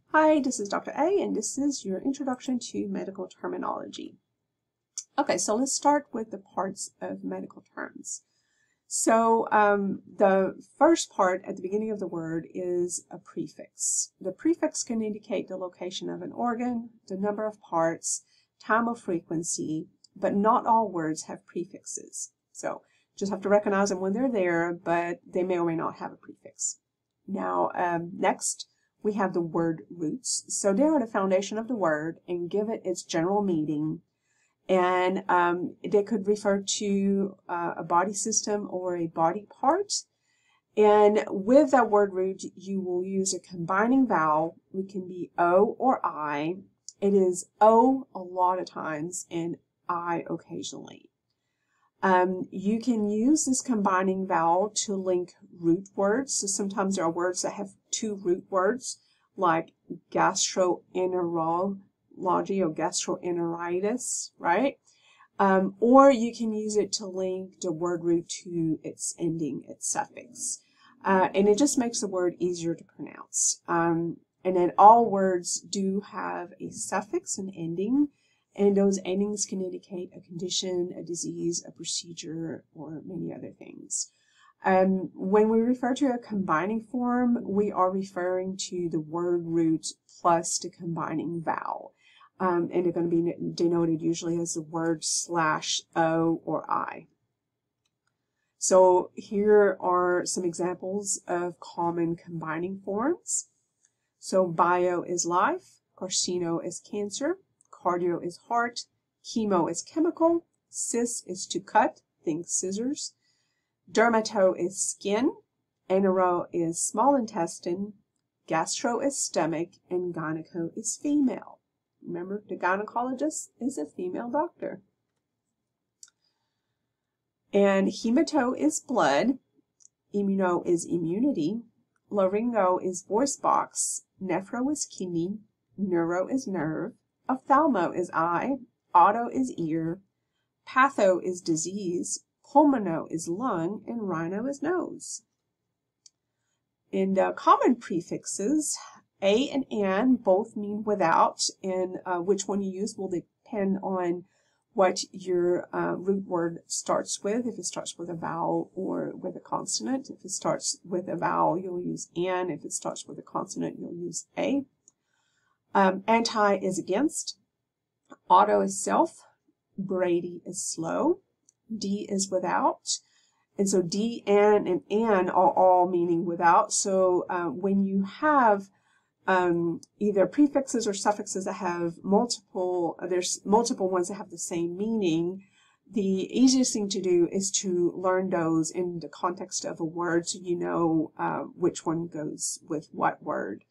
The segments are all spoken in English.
Hi, this is Dr. A, and this is your introduction to medical terminology. Okay, so let's start with the parts of medical terms. So the first part at the beginning of the word is a prefix. The prefix can indicate the location of an organ, the number of parts, time of frequency, but not all words have prefixes. So just have to recognize them when they're there, but they may or may not have a prefix. Now, next, we have the word roots. So they are the foundation of the word and give it its general meaning. And they could refer to a body system or a body part. And with that word root, you will use a combining vowel. It can be O or I. It is O a lot of times and I occasionally. You can use this combining vowel to link root words. So sometimes there are words that have two root words, like gastroenterology or gastroenteritis, right? Or you can use it to link the word root to its ending, its suffix. And it just makes the word easier to pronounce. And then all words do have a suffix, an ending. And those endings can indicate a condition, a disease, a procedure, or many other things. When we refer to a combining form, we are referring to the word root plus the combining vowel. And they're going to be denoted usually as the word /O or I. So here are some examples of common combining forms. So bio is life, carcino is cancer, cardio is heart, chemo is chemical, cis is to cut, think scissors, dermato is skin, enero is small intestine, gastro is stomach, and gyneco is female. Remember, the gynecologist is a female doctor. And hemato is blood, immuno is immunity, laryngo is voice box, nephro is kidney, neuro is nerve, ophthalmo is eye, auto is ear, patho is disease, pulmono is lung, and rhino is nose. And common prefixes, a and an both mean without, and which one you use will depend on what your root word starts with. If it starts with a vowel or with a consonant. If it starts with a vowel, you'll use an. If it starts with a consonant, you'll use a. Anti is against, auto is self, Brady is slow, D is without, and so D, and an are all meaning without. So when you have either prefixes or suffixes that have there's multiple ones that have the same meaning, the easiest thing to do is to learn those in the context of a word so you know which one goes with what word.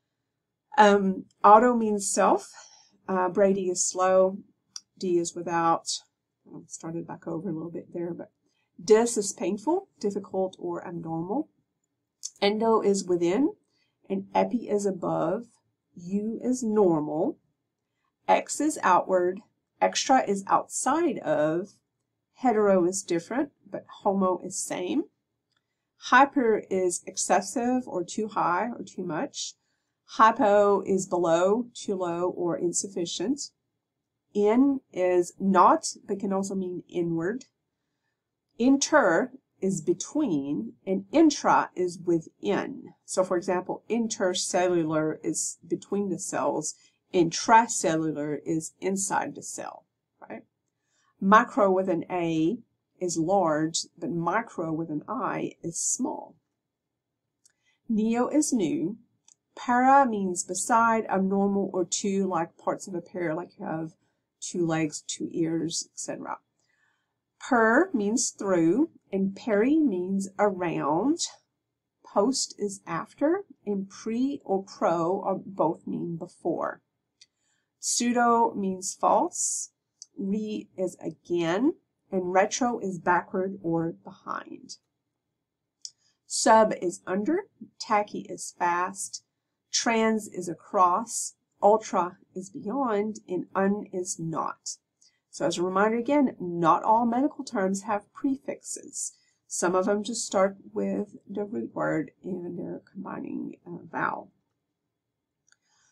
Auto means self, Brady is slow, D is without. I started back over a little bit there, but dis is painful, difficult, or abnormal. Endo is within, and epi is above, U is normal, X is outward, extra is outside of, hetero is different, but homo is same. Hyper is excessive or too high or too much. Hypo is below, too low, or insufficient. In is not, but can also mean inward. Inter is between, and intra is within. So for example, intercellular is between the cells, intracellular is inside the cell, right? Macro with an A is large, but micro with an I is small. Neo is new. Para means beside, abnormal, or two, like parts of a pair, like you have two legs, two ears, etc. Per means through, and peri means around. Post is after, and pre or pro are both mean before. Pseudo means false. Re is again, and retro is backward or behind. Sub is under, tachy is fast, trans is across, ultra is beyond, and un is not. So as a reminder again, not all medical terms have prefixes. Some of them just start with the root word and their combining vowel.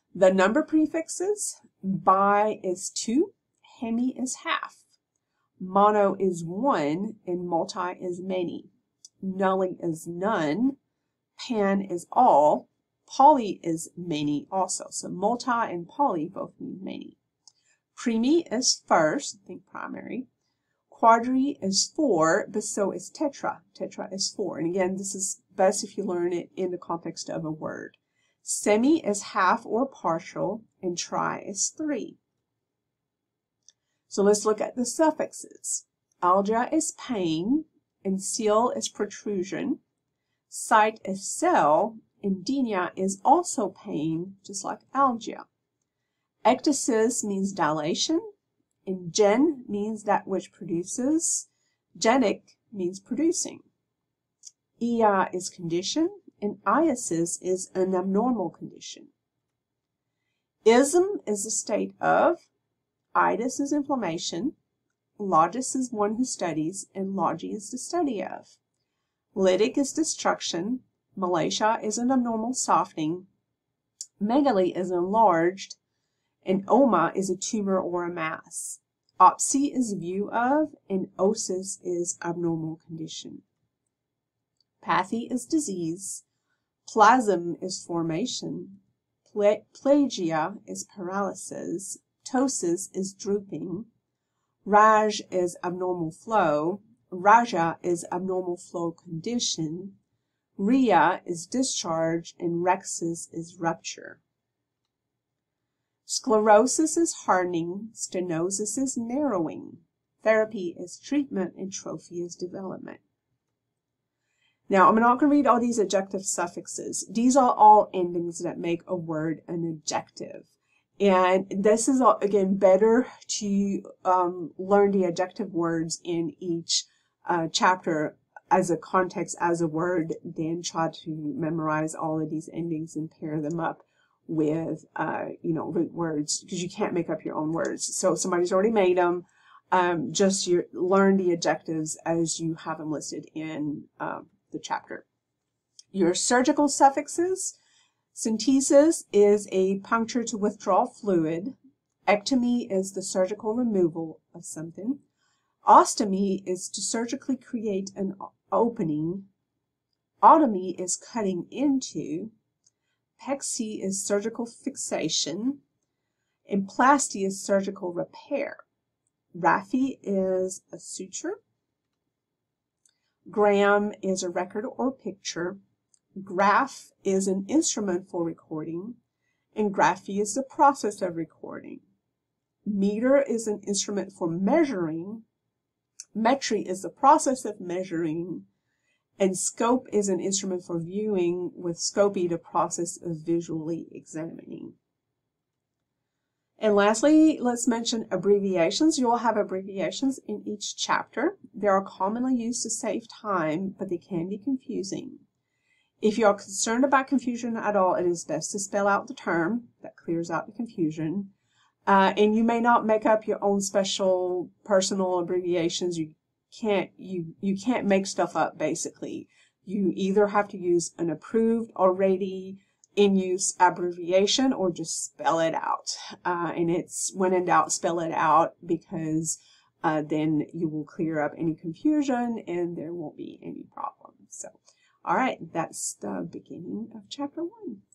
The number prefixes, bi is 2, hemi is half, mono is 1, and multi is many. Nulli is none, pan is all, poly is many also. So multi and poly both mean many. Primi is first, think primary. Quadri is 4, but so is tetra. Tetra is 4. And again, this is best if you learn it in the context of a word. Semi is half or partial, and tri is 3. So let's look at the suffixes. Algia is pain, and seal is protrusion. Sight is cell, and dynia is also pain, just like algia. Ectasis means dilation, and gen means that which produces. Genic means producing. Ia is condition, and iasis is an abnormal condition. Ism is the state of. Itis is inflammation. Logis is one who studies, and logi is the study of. Lytic is destruction. Malacia is an abnormal softening. Megaly is enlarged, and oma is a tumor or a mass. Opsi is view of, and osis is abnormal condition. Pathy is disease. Plasm is formation. Plagia is paralysis. Ptosis is drooping. Raj is abnormal flow. Raja is abnormal flow condition. Ria is discharge, and rexis is rupture. Sclerosis is hardening. Stenosis is narrowing. Therapy is treatment, and trophy is development. Now, I'm not going to read all these adjective suffixes. These are all endings that make a word an adjective. And this is, again, better to learn the adjective words in each chapter as a context, as a word, than try to memorize all of these endings and pair them up with, root words, because you can't make up your own words. So somebody's already made them. Just learn the adjectives as you have them listed in the chapter. Your surgical suffixes. Synthesis is a puncture to withdraw fluid. Ectomy is the surgical removal of something. Ostomy is to surgically create an opening. Otomy is cutting into. Pexy is surgical fixation. Emplasty is surgical repair. Raphy is a suture. Gram is a record or picture. Graph is an instrument for recording, and graphy is the process of recording. Meter is an instrument for measuring. Metry is the process of measuring, and scope is an instrument for viewing, with scopy the process of visually examining. And lastly, let's mention abbreviations. You will have abbreviations in each chapter. They are commonly used to save time, but they can be confusing. If you are concerned about confusion at all, it is best to spell out the term. That clears out the confusion. And you may not make up your own special personal abbreviations. You can't make stuff up, basically. You either have to use an approved, already in use abbreviation, or just spell it out. And it's, when in doubt, spell it out, because then you will clear up any confusion and there won't be any problems. So, all right, that's the beginning of chapter 1.